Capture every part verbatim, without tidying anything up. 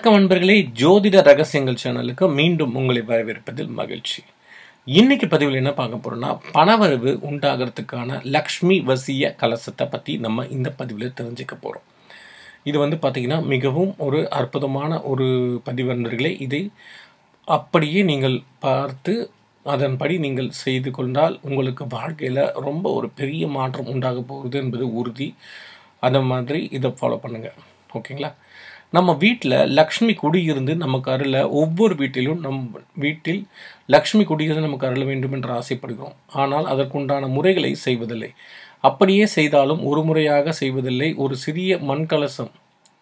வணக்கம் நண்பர்களே, ஜோதிட ரகசியங்கள் சேனலுக்கு மீண்டும் உங்களை வரவேற்பதில் மகிழ்ச்சி. இன்னைக்கு பதிவில் என்ன பார்க்க போறோம்னா, பணவரவு உண்டாகிறதுக்கான லக்ஷ்மி வசிய கலசத்தை பற்றி நம்ம இந்த பதிவில் தெரிஞ்சுக்க போகிறோம். இது வந்து பார்த்திங்கன்னா மிகவும் ஒரு அற்புதமான ஒரு பதிவு நண்பர்களே. இதை அப்படியே நீங்கள் பார்த்து அதன்படி நீங்கள் செய்து கொண்டால் உங்களுக்கு வாழ்க்கையில் ரொம்ப ஒரு பெரிய மாற்றம் உண்டாக போகுது என்பது உறுதி. அந்த மாதிரி இதை ஃபாலோ பண்ணுங்கள், ஓகேங்களா? நம்ம வீட்டில் லக்ஷ்மி குடியிருந்து நமக்கு அருள ஒவ்வொரு வீட்டிலும் நம் வீட்டில் லக்ஷ்மி குடியிருந்து நமக்கு அருள வேண்டும் என்று ஆசைப்படுகிறோம். ஆனால் அதற்குண்டான முறைகளை செய்வதில்லை. அப்படியே செய்தாலும் ஒரு முறையாக செய்வதில்லை. ஒரு சிறிய மண் கலசம்,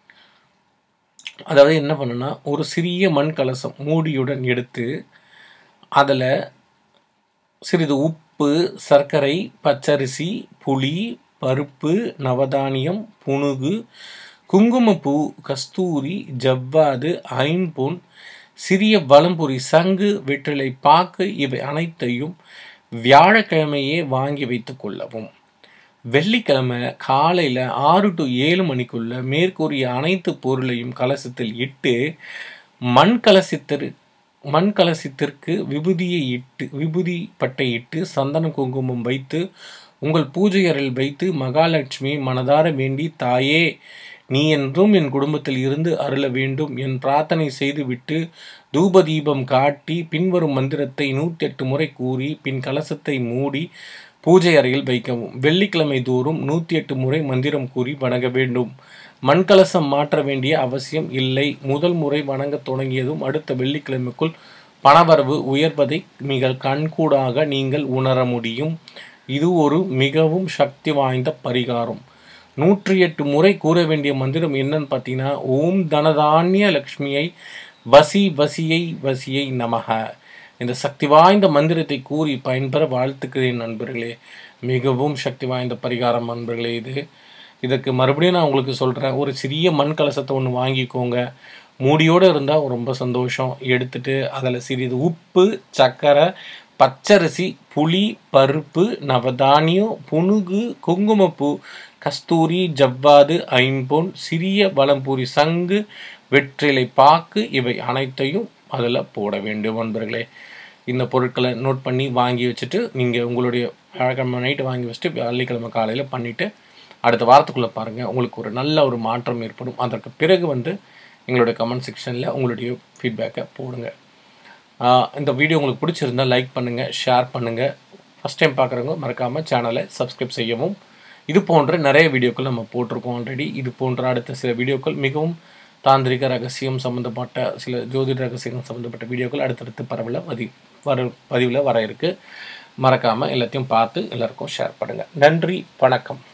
அதாவது என்ன பண்ணுன்னா, ஒரு சிறிய மண் கலசம் மூடியுடன் எடுத்து அதில் சிறிது உப்பு, சர்க்கரை, பச்சரிசி, புளி, பருப்பு, நவதானியம், புனுகு, குங்குமப்பூ, கஸ்தூரி, ஜவ்வாது, ஐம்பொன், சிறிய வலம்புரி, சங்கு, வெற்றிலை பாக்கு இவை அனைத்தையும் வியாழக்கிழமையே வாங்கி வைத்து கொள்ளவும். வெள்ளிக்கிழமை காலையில் ஆறு டு ஏழு மணிக்குள்ள மேற்கூறிய அனைத்து பொருளையும் கலசத்தில் இட்டு மண் கலசத்திற்கு மண் கலசத்திற்கு விபூதியை இட்டு விபூதி பட்டை இட்டு சந்தன குங்குமம் வைத்து உங்கள் பூஜை அறையில் வைத்து மகாலட்சுமி மனதார வேண்டி, தாயே நீ என்றும் என் குடும்பத்தில் இருந்து அருள வேண்டும் என் பிரார்த்தனை செய்துவிட்டு தூப தீபம் காட்டி பின்வரும் மந்திரத்தை நூற்றி எட்டு முறை கூறி பின் கலசத்தை மூடி பூஜை அறையில் வைக்கவும். வெள்ளிக்கிழமை தோறும் நூற்றி எட்டு முறை மந்திரம் கூறி வணங்க வேண்டும். மண்கலசம் மாற்ற வேண்டிய அவசியம் இல்லை. முதல் முறை வணங்க தொடங்கியதும் அடுத்த வெள்ளிக்கிழமைக்குள் பணவரவு உயர்வதை மிக கண்கூடாக நீங்கள் உணர முடியும். இது ஒரு மிகவும் சக்தி வாய்ந்த பரிகாரம். நூற்றி எட்டு முறை கூற வேண்டிய மந்திரம் என்னன்னு பார்த்தீங்கன்னா, ஓம் தனதானிய லக்ஷ்மியை வசி வசியை வசியை நமக. இந்த சக்தி வாய்ந்த மந்திரத்தை கூறி பயன்பெற வாழ்த்துக்கிறேன் நண்பர்களே. மிகவும் சக்தி வாய்ந்த பரிகாரம் நண்பர்களே இது. இதற்கு மறுபடியும் நான் உங்களுக்கு சொல்கிறேன், ஒரு சிறிய மண் கலசத்தை ஒன்று வாங்கிக்கோங்க. மூடியோடு இருந்தால் ரொம்ப சந்தோஷம். எடுத்துட்டு அதில் சிறிது உப்பு, சர்க்கரை, பச்சரிசி, புளி, பருப்பு, நவதானியம், புனுகு, குங்குமப்பூ, கஸ்தூரி, ஜவ்வாது, ஐம்பொன், சிறிய வலம்பூரி, சங்கு, வெற்றிலை பாக்கு இவை அனைத்தையும் அதில் போட வேண்டும் நண்பர்களே. இந்த பொருட்களை நோட் பண்ணி வாங்கி வச்சுட்டு நீங்கள் உங்களுடைய வியாழக்கிழமை நைட்டு வாங்கி வச்சுட்டு வெள்ளிக்கிழமை காலையில் பண்ணிவிட்டு அடுத்த வாரத்துக்குள்ளே பாருங்கள், உங்களுக்கு ஒரு நல்ல ஒரு மாற்றம் ஏற்படும். அதற்கு பிறகு வந்து எங்களுடைய கமெண்ட் செக்ஷனில் உங்களுடைய ஃபீட்பேக்கை போடுங்க. இந்த வீடியோ உங்களுக்கு பிடிச்சிருந்தால் லைக் பண்ணுங்கள், ஷேர் பண்ணுங்கள். ஃபஸ்ட் டைம் பார்க்குறவங்க மறக்காமல் சேனலை சப்ஸ்கிரைப் செய்யவும். இது போன்ற நிறைய வீடியோக்கள் நம்ம போட்டிருக்கோம் ஆல்ரெடி. இது போன்ற அடுத்த சில வீடியோக்கள் மிகவும் தாந்திரிக ரகசியம் சம்மந்தப்பட்ட சில ஜோதிட ரகசியம் சம்மந்தப்பட்ட வீடியோக்கள் அடுத்தடுத்து பரவல பதி வர பதிவில் வர இருக்குது. மறக்காமல் எல்லாத்தையும் பார்த்து எல்லாருக்கும் ஷேர் பண்ணுங்கள். நன்றி, வணக்கம்.